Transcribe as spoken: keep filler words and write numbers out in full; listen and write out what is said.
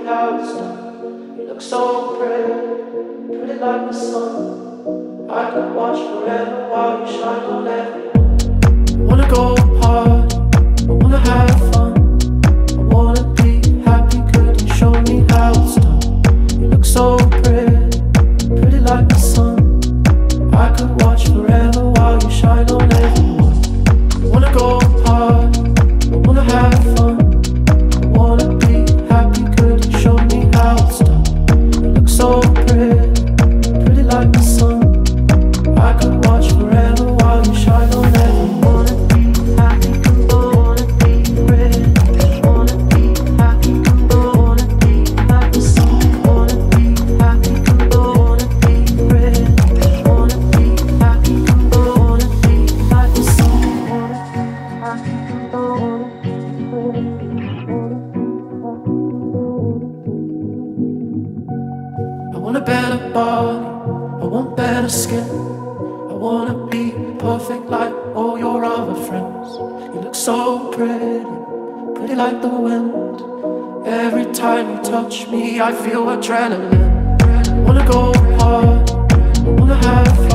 me how it's done. You look so pretty, pretty like the sun. I could watch forever while you shine on everyone. I wanna go party, I wanna have fun. I wanna be happy, could you show me how it's done? You look so pretty, pretty like the sun. I could watch forever while you shine on everyone. I wanna go party, I wanna have fun. I wanna be happy, could you show me how it's done? You look so pretty, pretty like the sun. I could watch forever while you shine on everyone. Wanna be happy, wanna be pretty. Wanna be happy, wanna be like the sun. Wanna be happy, wanna be pretty. Wanna be happy, wanna be like the sun. Wanna be happy, wanna be pretty. I want a better body, I want better skin. I wanna be perfect like all your other friends. You look so pretty, pretty like the wind. Every time you touch me, I feel adrenaline. I wanna go hard, I wanna have